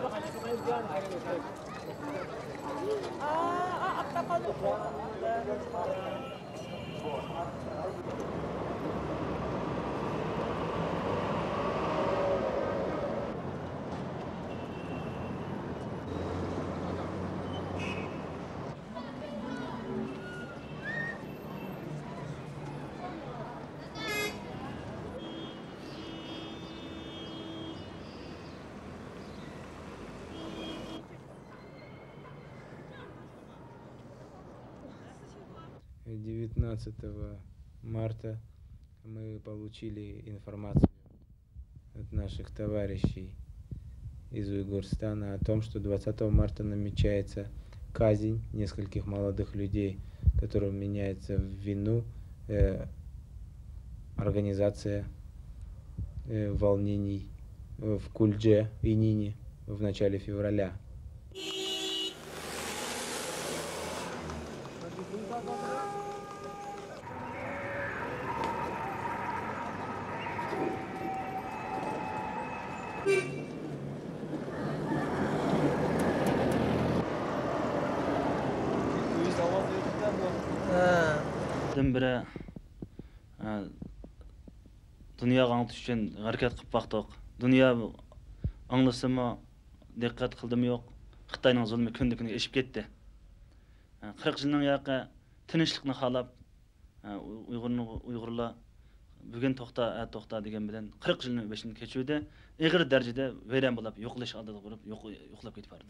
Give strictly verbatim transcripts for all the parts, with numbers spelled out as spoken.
девятнадцатого марта мы получили информацию от наших товарищей из Уйгурстана о том, что двадцатого марта намечается казнь нескольких молодых людей, которым меняется в вину э, организация э, волнений в Кульдже и Нине в начале февраля. Бері дүнияға аңлатыш үшін әрекет қылып бақтық. Дүния аңлысы ма, диққат қылды ма жоқ. Қытайның зұлмы күнді күнге ешіп кетті. қырық жылның яқы тынышлықны қалап, Уйғырлар бүгін тоқта, әт тоқта деген білен қырық жылның бешін кечуде, еғір дәрежеде вейран болып, yo'qlash алдыда құрып, yo'qlab кетіп барды.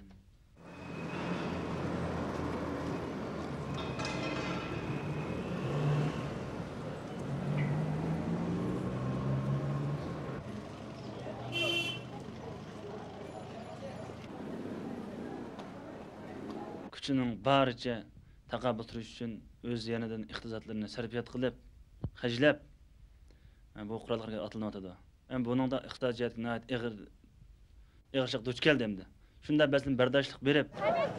Күчінің барыча taqabül turuş üçün öz yanıdan iqtisatlarını sərfiyat qılıb, xərcləb bu qurallarga atılıb atıdı. Hem bunun da iqtisadiyyat nəhayət ağır ağırlıq duch gəldi əmdi. Şunda bəzən bərdaşlıq verib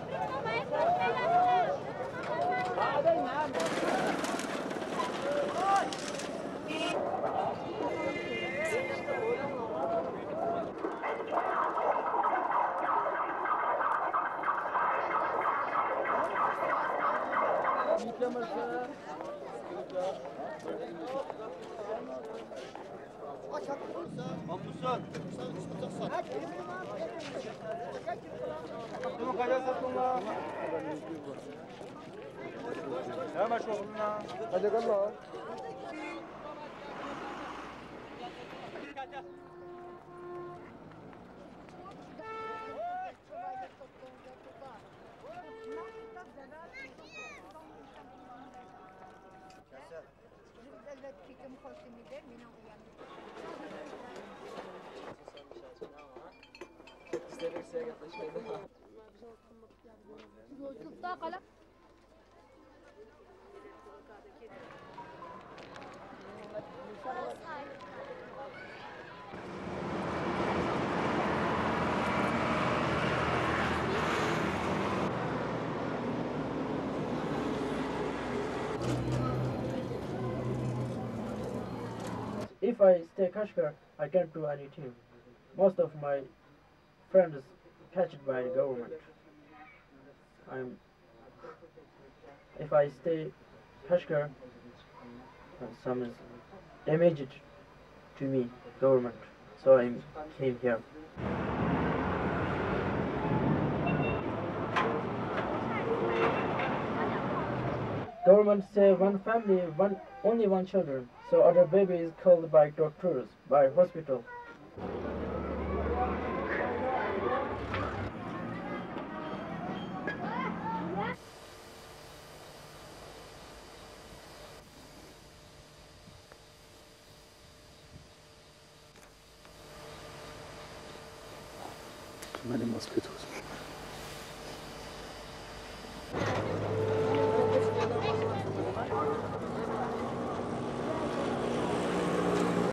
If I stay Kashgar, I can't do anything. Most of my friends catched by the government. I'm. If I stay Kashgar, some is damaged to me, government. So I came here. Government say one family, one only one children. So other baby is killed by doctors, by hospital. Madem, was geht los?